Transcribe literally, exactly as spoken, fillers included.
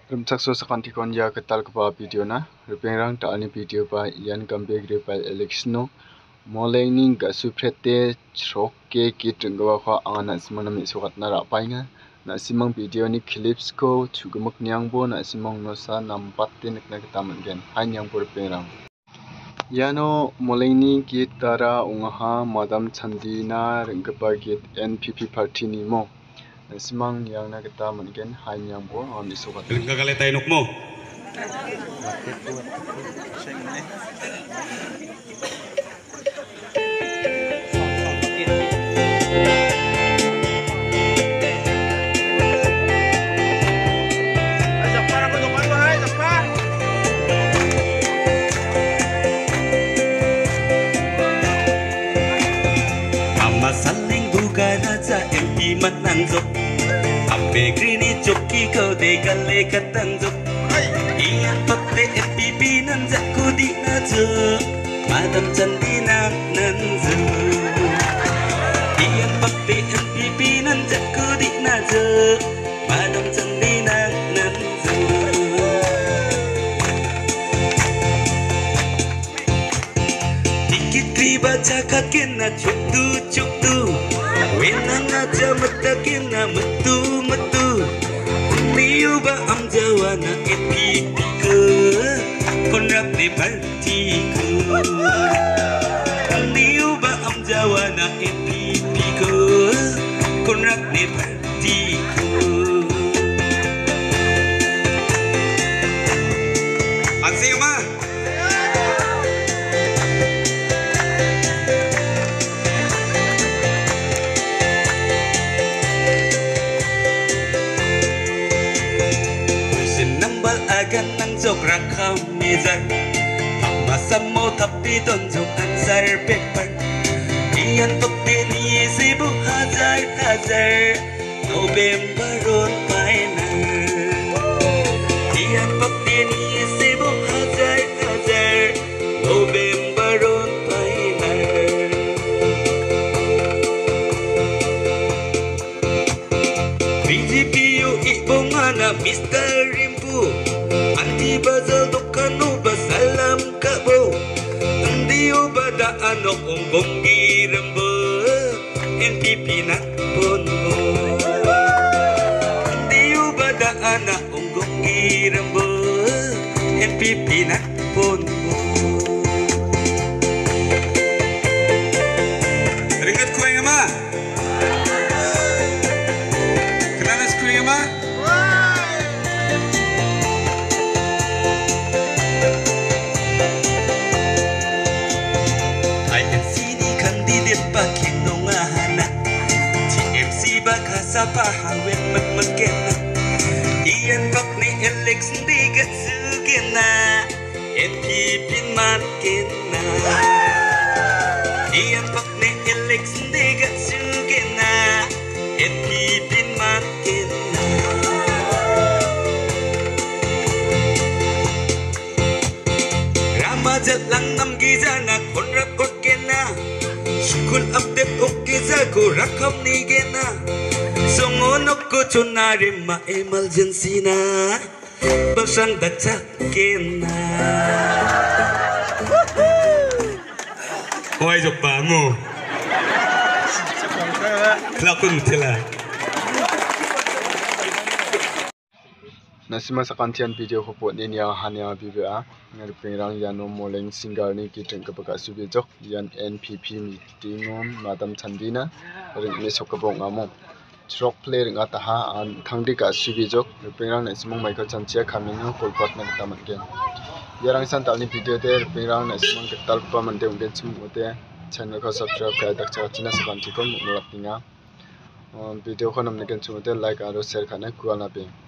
Rumcakso sakanti konja ketal kepa video na rupengrang ta ani video pa yan kambe gre pa electiono moleni gasu prete chrokke kitungwa kha ana simana mi sokat na ra painga na simang video ni clips ko chugumak nyangbo na simang nosa nampatte nikna kita manggen hanyang rupengrang yano moleni gitara ungaha madam chandina ringpa git N P P party ni mo Simang yang nak kita mungkin hanya bo on isokat. Kelengka kali tayo nukmo. Ama saling bukan aja M P menanjok. Ape grini joki kau degale katanjok. Iyan pape M P P nanjak kudi najok. Madam Chandina nanjok. Iyan pape M P P nanjak kudi najok. Madam Chandina nanjok. Dikit riba cakap kena cukdu cukdu. Wenang aja mata kena metu metu. Niu ba am jawana epika. Konrap di parti ku. Niu ba am jawana epika. Konrap di parti ku. Asyik mah. Agan nanjok rakam mizar masa mau tapi donjok ansar paper iyan pape ni sibu hazar hazar November on final iyan pape ni sibu hazar hazar November on final B J P yu ibongana Mister Rimpu Andi bazal dokano basalam kabo Andi obada ano umbong girembo N P P na pongo Andi obada ana umbong girembo N P P na pongo Ringat ko yung ama Kenanas ko yung ama Pakinongahana T M C baka sa pahawin magmagkena Iyan bak ni Alex hindi katsugina N P P matkena Iyan bak ni Alex hindi katsugina N P P matkena Ramajat lang namgizana konrap kotkena School update okay zago rakam ni gena Songonok ko chunari ma emergency na Basang dacak kena Hoy jokpa mo Klakun tila Nasima sakantian video ko po din yang hanya bibia ngar pengrang yano moleng singar ni kiteng kebaga subijok yan N P P meeting Madam Chandina ring ni sokabong amo trok play ring ataha an thangdi ka subijok pengrang nasimong Michael Chanchia kamino kolpat na tamat gen yarang san talni video te pengrang nasimong ketal pa mande ungen chumute channel ko subscribe ka dak cha china sakanti kon mulak tinga video ko namne gen chumute like aro share kana kuala pe